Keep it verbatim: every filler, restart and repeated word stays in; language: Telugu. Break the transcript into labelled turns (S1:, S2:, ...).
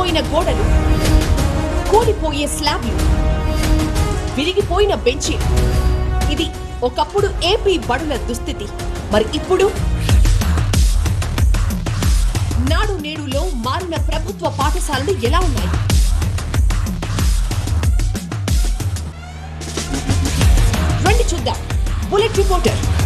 S1: పగిలిపోయిన గోడలు, కూలిపోయే స్లాబ్లు, విరిగిపోయిన బెంచీ. ఇది ఒకప్పుడు ఏపీ బడుల దుస్థితి. మరి ఇప్పుడు నాడు నేడులో మారిన ప్రభుత్వ పాఠశాలలు ఎలా ఉన్నాయి? రండి చూద్దాం. Bullet reporter.